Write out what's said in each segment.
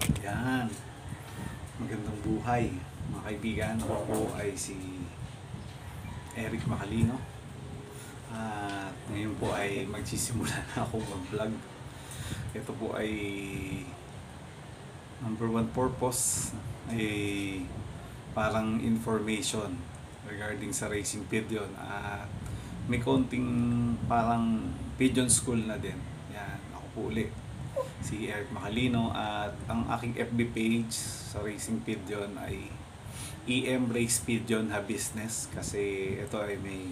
Yan. Magandang buhay mga kaibigan. Ako po ay si Eric Macalino. At ngayon po ay magsisimula na akong mag-vlog. Ito po ay number one purpose ay parang information regarding sa racing pigeon. At may konting parang pigeon school na din. Yan, ako po ulit si Eric Macalino, at ang aking FB page sa Racing Pigeon ay Racepigeon Hobbysnez, kasi ito ay may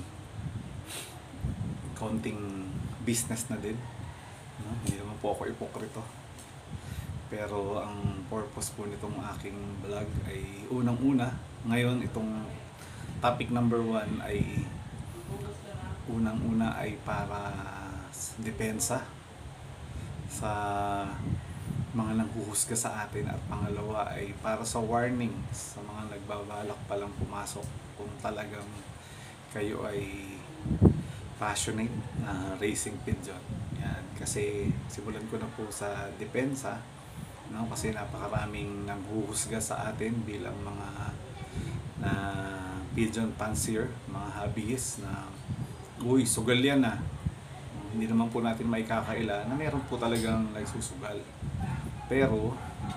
konting business na din, no? Hindi naman po ako ipokrito, pero ang purpose po nitong aking vlog ay unang-una ngayon, itong topic number 1 ay unang-una ay para depensa sa mga nanghuhusga sa atin, at pangalawa ay para sa warning sa mga nagbabalak palang pumasok kung talagang kayo ay passionate na racing pigeon. Yan, kasi simulan ko na po sa depensa, no? Kasi napakaraming nanghuhusga sa atin bilang mga na pigeon fancier, mga hobbyist na uy, sugal yan na. Hindi naman po natin maikakaila na meron po talagang nagsusugal. Pero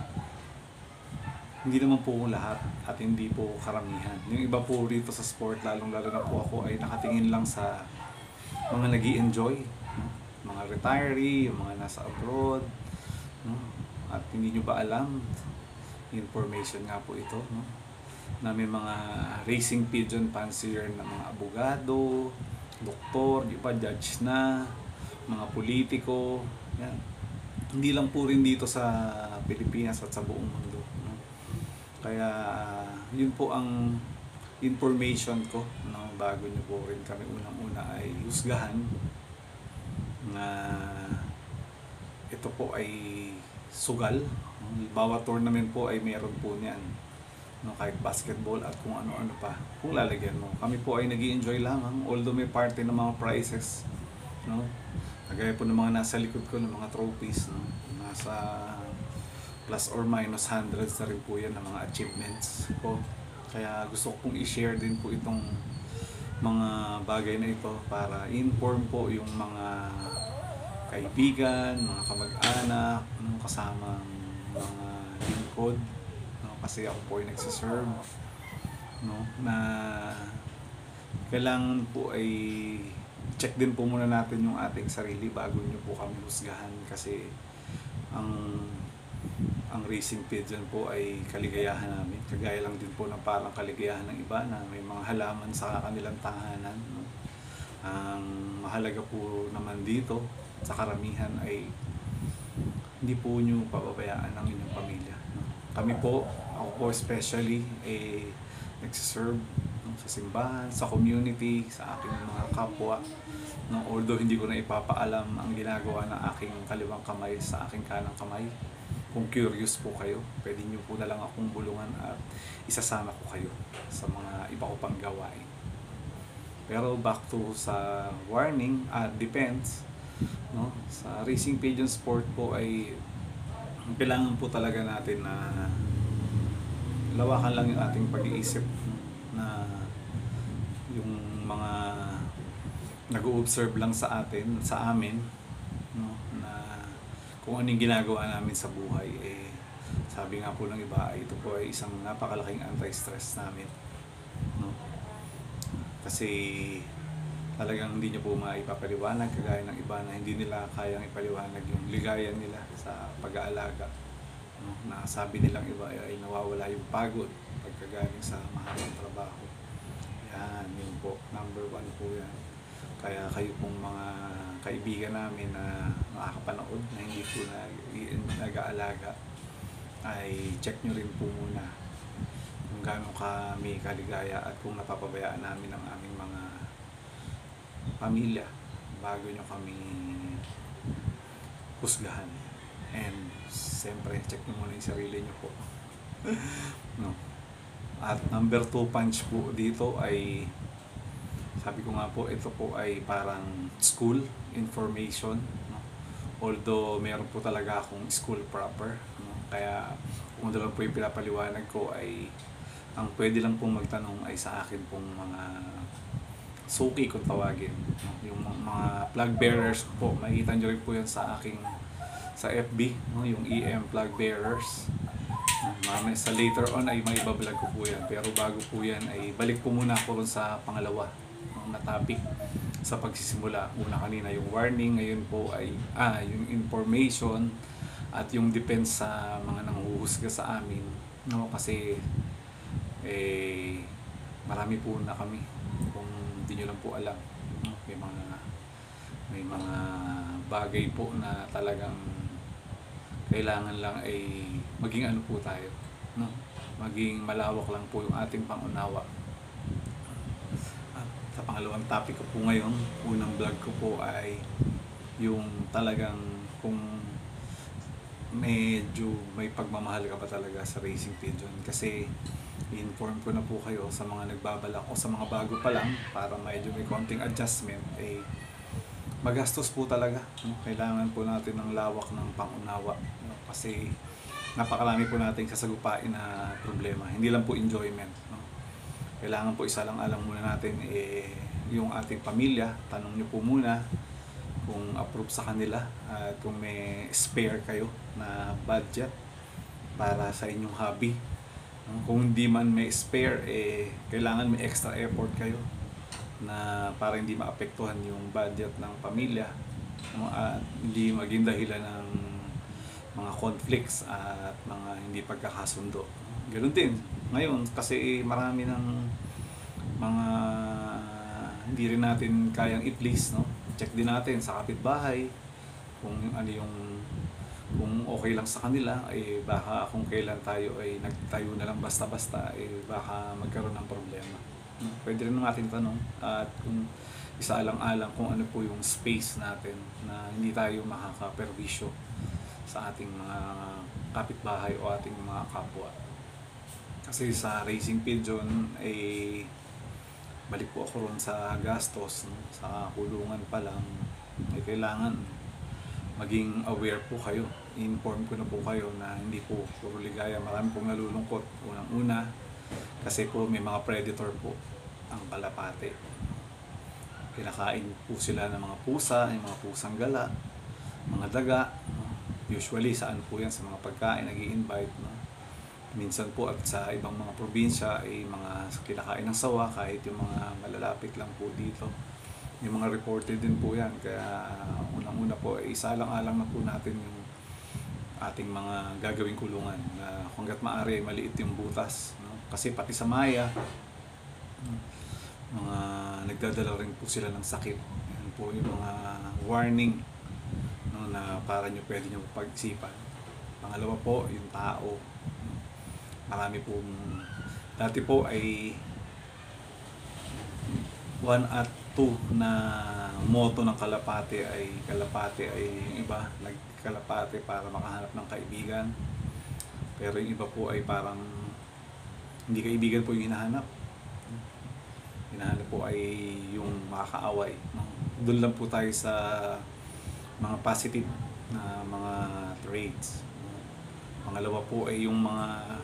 hindi naman po lahat at hindi po karamihan. Yung iba po rito sa sport, lalong-lalo na po ako, ay nakatingin lang sa mga nag-i-enjoy, mga retiree, yung mga nasa abroad, at hindi nyo ba alam, information nga po ito, na may mga racing pigeon fancier na mga abogado, doktor, di ba, judge na, mga politiko, yan. Hindi lang po rin dito sa Pilipinas at sa buong mundo, no? Kaya yun po ang information ko, no? Bago nyo po rin kami unang-una ay husgahan na ito po ay sugal, no? Bawat tournament po ay meron po niyan, no? Kahit basketball at kung ano-ano pa kung lalagyan mo. Kami po ay nag-i-enjoy lamang, although may party ng mga prizes, no? Kagaya po ng mga nasa likod ko ng mga trophies, no? Nasa plus or minus hundreds na rin po yan ng mga achievements ko. Kaya gusto ko pong i-share din po itong mga bagay na ito para inform po yung mga kaibigan, mga kamag-anak, no? Kasamang mga lingkod, no? Kasi ako po ay nagsiserve, no? Na kailangan po ay check din po muna natin yung ating sarili bago nyo po kami husgahan, kasi ang racing pigeon po ay kaligayahan namin, kagaya lang din po ng parang kaligayahan ng iba na may mga halaman sa kanilang tahanan, no? Ang mahalaga po naman dito sa karamihan ay hindi po nyo pababayaan ang inyong pamilya, no? Kami po, ako po especially, nagsiserve, no, sa simbahan, sa community, sa aking mga kapwa, no? Although hindi ko na ipapaalam ang ginagawa ng aking kaliwang kamay sa aking kanang kamay. Kung curious po kayo, pwede nyo po na lang akong bulungan at isasama ko kayo sa mga iba ko pang gawain. Pero back to sa warning at defense, no? Sa racing pigeon sport po ay kailangan po talaga natin na lawakan lang yung ating pag-iisip, no? Na yung mga nag-o-observe lang sa atin, sa amin, no? Na kung anong ginagawa namin sa buhay, sabi nga po ng iba, ito po ay isang napakalaking anti-stress namin, no? Kasi talagang hindi nyo po maipapaliwanag, kagaya ng iba na hindi nila kayang ipaliwanag yung ligaya nila sa pag-aalaga, no? Na sabi nilang iba ay nawawala yung pagod pagkagaling sa mahabang trabaho. Yan, yun po, number 1 po yan. Kaya kayo pong mga kaibigan namin na nakakapanood na hindi po nag-aalaga, ay check nyo rin po muna kung gaano kami kaligaya at kung napapabayaan namin ang aming mga pamilya bago nyo kami husgahan. And siyempre, check nyo muna yung sarili nyo po. No? At number 2 punch po dito ay, sabi ko nga po, ito po ay parang school information, no? Although meron po talaga akong school proper, no? Kaya kung ano lang po yung pinapaliwanag ko ay ang pwede lang pong magtanong ay sa akin pong mga suki kung tawagin. Yung mga plug bearers po, makikita nyo rin po yan sa aking sa FB, no? Yung EM plug bearers. Mamaya sa later on ay may ibablog ko po yan. Pero bago po yan ay balik po muna ako rin sa pangalawa na topic sa pagsisimula. Una kanina yung warning, ngayon po ay yung information at yung defense sa mga nanghuhusga sa amin, no? Kasi marami po na kami, kung hindi nyo lang po alam, no? May mga bagay po na talagang kailangan lang ay maging ano po tayo, no? Maging malawak lang po yung ating pangunawa. At sa pangalawang topic ko po ngayon, unang vlog ko po ay yung talagang kung medyo may pagmamahal ka ba talaga sa racing pigeon. Kasi i-inform ko na po kayo sa mga nagbabalak o sa mga bago pa lang, para medyo may konting adjustment, magastos po talaga, no? Kailangan po natin ng lawak ng pangunawa, no? Kasi napakarami po nating sasagupain na problema, hindi lang po enjoyment, no? Kailangan po isalang-alang muna natin yung ating pamilya. Tanong nyo po muna kung approve sa kanila at kung may spare kayo na budget para sa inyong hobby, no? Kung hindi man may spare, kailangan may extra effort kayo na para hindi maapektuhan yung budget ng pamilya, no? At hindi maging dahilan ng mga conflicts at mga hindi pagkakasundo. Ganoon din ngayon, kasi marami ng mga hindi rin natin kayang i-please, no? Check din natin sa kapitbahay kung ano yung, kung okay lang sa kanila, baka kung kailan tayo ay nagtayo na lang basta-basta, baka magkaroon ng problema. Pwede rin natin tanong at kung isaalang-alang kung ano po yung space natin na hindi tayo makakaperwisyo sa ating mga kapitbahay o ating mga kapwa. Kasi sa racing pigeon balik po ako ron sa gastos, no? Sa kulungan pa lang kailangan maging aware po kayo. I-inform ko na po kayo na hindi po puro ligaya, marami pong nalulungkot. Unang-una kasi po may mga predator po ang kalapate. Kinakain po sila ng mga pusa, yung mga pusang gala, mga daga, no? Usually saan po yan? Sa mga pagkain nag-i-invite, no? Minsan po at sa ibang mga probinsya mga kinakain ng sawa, kahit yung mga malalapit lang po dito. Yung mga reported din po yan. Kaya unang-una po isalang-alang na po natin yung ating mga gagawing kulungan na hangga't maaari maliit yung butas, no? Kasi pati sa maya, mga nagdadala rin po sila ng sakit. Yan po yung mga warning, no, na para nyo pwede nyo pag-isipan. Pangalawa po yung tao. Marami po, dati po ay 1 at 2 na moto ng kalapate ay yung iba nagkalapate para makahanap ng kaibigan, pero yung iba po ay parang hindi kaibigan po yung hinahanap po ay yung makakaaway, no? Doon lang po tayo sa mga positive na mga traits. Pangalawa po ay yung mga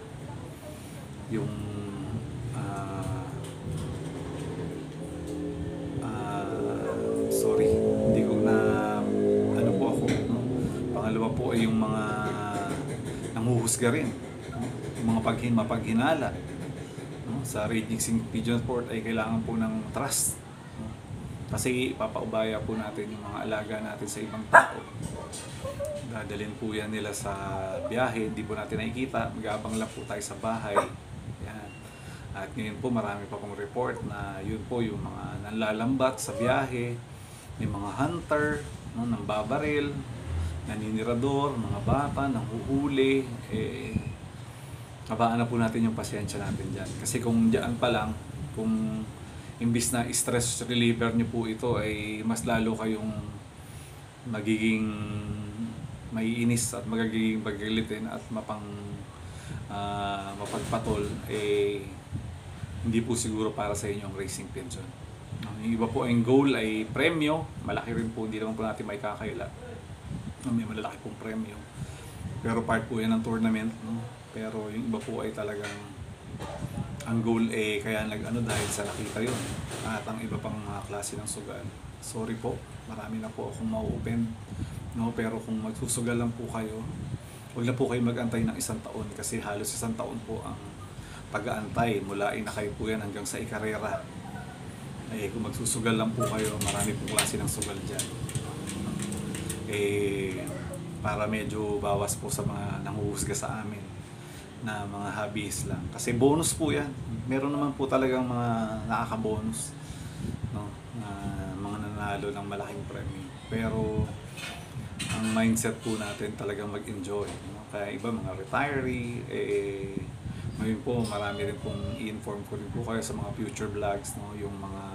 sorry, hindi ko na ano po ako, no? Pangalawa po ay yung mga nanghuhusga rin, no? Yung mga mapaghinala, no? Sa Racepigeon Pigeon Sport ay kailangan po ng trust, no? Kasi ipapaubaya po natin yung mga alaga natin sa ibang tao. Dadalhin po yan nila sa biyahe, hindi po natin nakikita, mag-aabang lang po tayo sa bahay. Yan. At ngayon po marami pa pong report na yun po yung mga nanlalambat sa biyahe, may mga hunter, no, nang babaril, naninirador, mga bata, nang huhuli, abaan na po natin yung pasensya natin dyan. Kasi kung dyan pa lang, kung imbis na stress reliever nyo po ito, ay mas lalo kayong magiging maiinis at magiging bagilitin at mapagpatol, hindi po siguro para sa inyo ang racing pigeon. Yung iba po ang goal ay premyo, malaki rin po, hindi naman po natin may kakaila. May malalaki pong premyo. Pero part po yan ng tournament, no? Pero yung iba po ay talagang ang goal kaya nag-ano dahil sa nakita yun. At ang iba pang mga klase ng sugal. Sorry po, marami na po akong ma-open. No? Pero kung magsusugal lang po kayo, huwag na po kayo mag-antay ng 1 taon kasi halos 1 taon po ang pag-aantay. Mula na kayo po yan hanggang sa ikarera. Kung magsusugal lang po kayo, marami pong klase ng sugal dyan. Para medyo bawas po sa mga nanguhusga sa amin na mga hobbies lang. Kasi bonus po yan. Meron naman po talagang mga nakaka-bonus, no? Mga nanalo ng malaking premyo. Pero ang mindset po natin talagang mag-enjoy, no? Kaya iba mga retiree, ngayon po marami rin pong i-inform ko rin po kayo sa mga future vlogs, no? Yung mga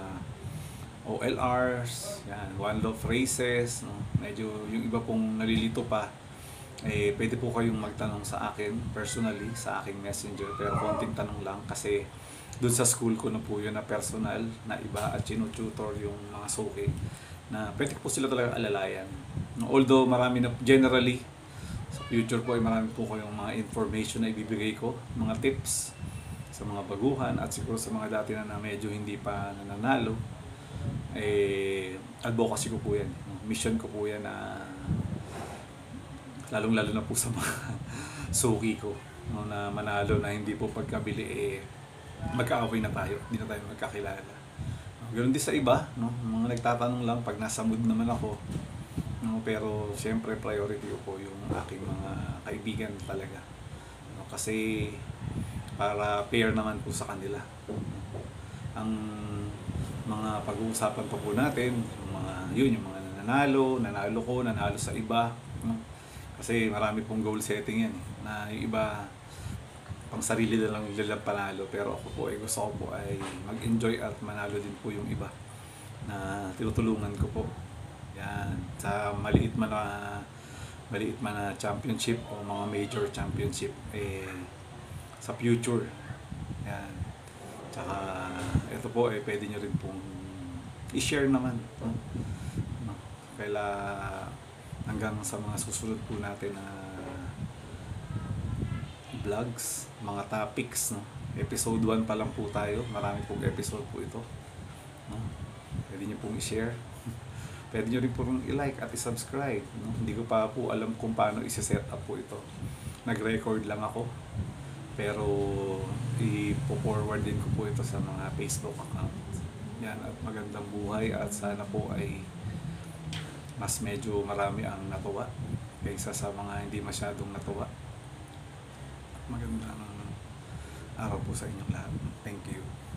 OLRs, yan, one love races, no? Medyo yung iba pong nalilito pa, pwede po kayong magtanong sa akin personally, sa aking messenger, pero konting tanong lang kasi doon sa school ko na po yun na personal na iba at tinututor yung mga suki na pwede po sila talaga alalayan. Although marami na generally sa future po ay marami po kayong mga information na ibibigay ko, mga tips sa mga baguhan at siguro sa mga dati na medyo hindi pa nananalo, advocacy ko po yan, mission ko po yan na lalong-lalo na po sa mga suki ko, no, na manalo na hindi po pagkabili magkaaway na tayo, hindi na tayo magkakilala. Ganoon din sa iba, no, mga nagtatanong lang pag nasa mood naman ako, no, pero siyempre priority ko po yung aking mga kaibigan talaga, no, kasi para fair naman po sa kanila. Ang mga pag-uusapan pa po natin, yung mga nanalo ko, nanalo sa iba, no? Kasi marami pong goal setting yan, na yung iba pang sarili na lang nilang panalo, pero ako po gusto ko po ay mag-enjoy at manalo din po yung iba na tinutulungan ko po. Yan, sa maliit man na championship o mga major championship sa future. Yan. Tsaka ito po pwede nyo rin pong i-share naman, no? Kaya hanggang sa mga susunod po natin na vlogs, mga topics, no? Episode 1 pa lang po tayo, marami pong episode po ito, no? Pwede nyo pong i-share, pwede nyo rin pong i-like at i-subscribe, no? Hindi ko pa po alam kung paano i-set up po ito, nag-record lang ako, pero i-forward din ko po ito sa mga Facebook account. Yan, at magandang buhay at sana po ay mas medyo marami ang natuwa kaysa sa mga hindi masyadong natuwa. Magandang araw po sa inyong lahat. Thank you.